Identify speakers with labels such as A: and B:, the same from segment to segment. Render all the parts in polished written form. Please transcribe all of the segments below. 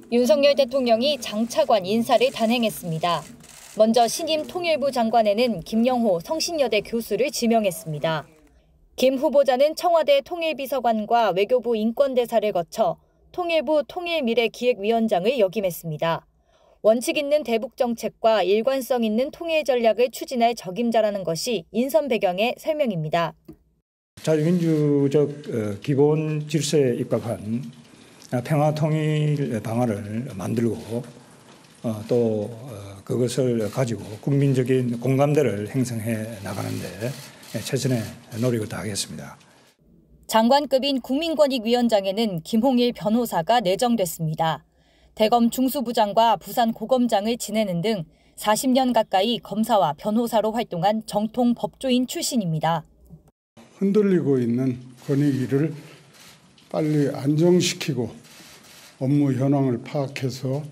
A: 윤석열 대통령이 장 차관 인사를 단행했습니다. 먼저 신임 통일부 장관에는 김영호 성신여대 교수를 지명했습니다. 김 후보자는 청와대 통일비서관과 외교부 인권대사를 거쳐 통일부 통일미래기획위원장을 역임했습니다. 원칙 있는 대북정책과 일관성 있는 통일 전략을 추진할 적임자라는 것이 인선 배경의 설명입니다.
B: 자유민주적 기본 질서에 입각한 평화통일 방안을 만들고 또 그것을 가지고 국민적인 공감대를 형성해 나가는데 최선의 노력을 다하겠습니다.
A: 장관급인 국민권익위원장에는 김홍일 변호사가 내정됐습니다. 대검 중수부장과 부산 고검장을 지내는 등 40년 가까이 검사와 변호사로 활동한 정통 법조인 출신입니다.
C: 흔들리고 있는 권익위를 빨리 안정시키고 업무 현황을 파악해서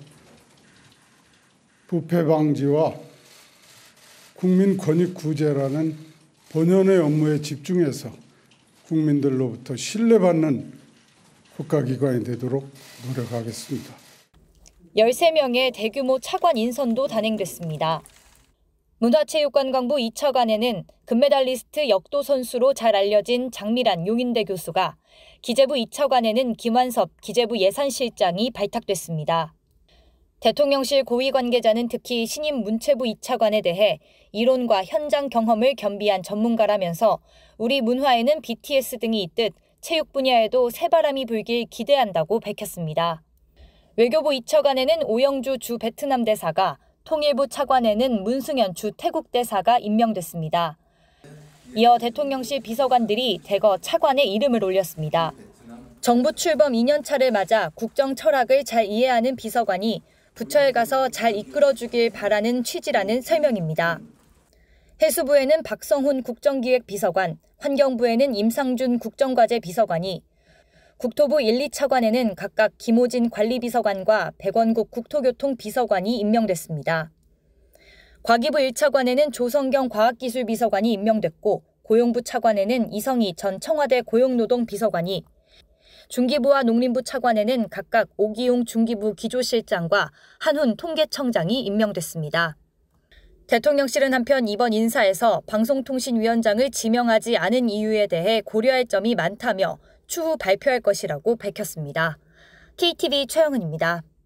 C: 부패 방지와 국민 권익 구제라는 본연의 업무에 집중해서 국민들로부터 신뢰받는 국가기관이 되도록 노력하겠습니다.
A: 13명의 대규모 차관 인선도 단행됐습니다. 문화체육관광부 2차관에는 금메달리스트 역도 선수로 잘 알려진 장미란 용인대 교수가, 기재부 2차관에는 김완섭 기재부 예산실장이 발탁됐습니다. 대통령실 고위 관계자는 특히 신임 문체부 2차관에 대해 이론과 현장 경험을 겸비한 전문가라면서 우리 문화에는 BTS 등이 있듯 체육 분야에도 새바람이 불길 기대한다고 밝혔습니다. 외교부 2차관에는 오영주 주 베트남 대사가, 통일부 차관에는 문승현 주 태국 대사가 임명됐습니다. 이어 대통령실 비서관들이 대거 차관에 이름을 올렸습니다. 정부 출범 2년차를 맞아 국정 철학을 잘 이해하는 비서관이 부처에 가서 잘 이끌어주길 바라는 취지라는 설명입니다. 해수부에는 박성훈 국정기획비서관, 환경부에는 임상준 국정과제 비서관이, 국토부 1, 2차관에는 각각 김호진 관리비서관과 백원국 국토교통비서관이 임명됐습니다. 과기부 1차관에는 조성경 과학기술비서관이 임명됐고, 고용부 차관에는 이성희 전 청와대 고용노동비서관이, 중기부와 농림부 차관에는 각각 오기용 중기부 기조실장과 한훈 통계청장이 임명됐습니다. 대통령실은 한편 이번 인사에서 방송통신위원장을 지명하지 않은 이유에 대해 고려할 점이 많다며 추후 발표할 것이라고 밝혔습니다. KTV 최영은입니다.